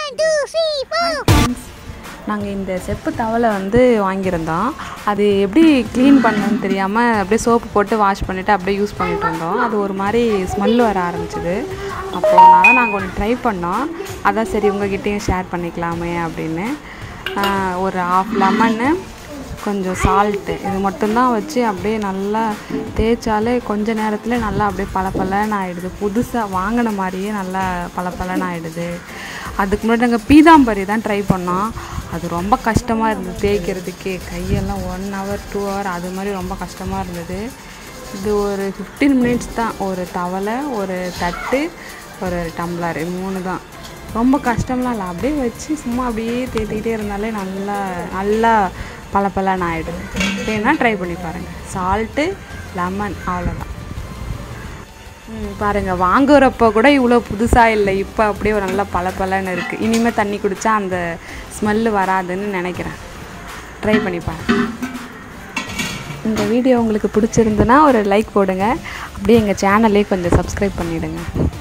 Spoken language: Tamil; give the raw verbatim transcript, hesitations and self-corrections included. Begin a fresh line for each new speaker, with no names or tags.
நாங்கள் இந்த செப்பு தவளை வந்து வாங்கியிருந்தோம். அது எப்படி க்ளீன் பண்ணணும்னு தெரியாமல் அப்படியே சோப்பு போட்டு வாஷ் பண்ணிவிட்டு அப்படியே யூஸ் பண்ணிட்டு இருந்தோம். அது ஒரு மாதிரி ஸ்மெல் வர ஆரம்பிச்சிது. அப்போது அதனால் நாங்கள் ஒன்று ட்ரை பண்ணோம். அதான் சரி உங்கள்கிட்டையும் ஷேர் பண்ணிக்கலாமே அப்படின்னு. ஒரு ஆஃப் லெமன்னு, கொஞ்சம் சால்ட்டு, இது மட்டும்தான் வச்சு அப்படியே நல்லா தேய்ச்சாலே கொஞ்ச நேரத்தில் நல்லா அப்படியே பளபளன்னு ஆகிடுது. புதுசாக வாங்கின மாதிரியே நல்லா பளபளன்னு ஆகிடுது. அதுக்கு முன்னாடி நாங்கள் பீதாம்பரி தான் ட்ரை பண்ணோம். அது ரொம்ப கஷ்டமாக இருந்தது தேய்க்கிறதுக்கே. கையெல்லாம் ஒன் ஹவர் டூ ஹவர் அது மாதிரி ரொம்ப கஷ்டமாக இருந்தது. இது ஒரு ஃபிஃப்டீன் மினிட்ஸ் தான். ஒரு தவளை, ஒரு தட்டு, ஒரு டம்ளர், மூணு தான். ரொம்ப கஷ்டம்லாம் இல்லை. அப்படியே வச்சு சும்மா அப்படியே தேய்த்திக்கிட்டே இருந்தாலே நல்லா நல்லா பளபளன்னு ஆகிடுது. வேணா ட்ரை பண்ணி பாருங்கள். சால்ட்டு, லெமன், அவ்வளோதான். பாருங்கள், வாங்குறப்போ கூட இவ்வளோ புதுசாக இல்லை. இப்போ அப்படியே ஒரு நல்லா பளபளன்னு இருக்குது. இனிமேல் தண்ணி குடித்தா அந்த ஸ்மெல்லு வராதுன்னு நினைக்கிறேன். ட்ரை பண்ணி பாருங்கள். இந்த வீடியோ உங்களுக்கு பிடிச்சிருந்துன்னா ஒரு லைக் போடுங்க. அப்படியே எங்கள் சேனலே கொஞ்சம் சப்ஸ்கிரைப் பண்ணிவிடுங்க.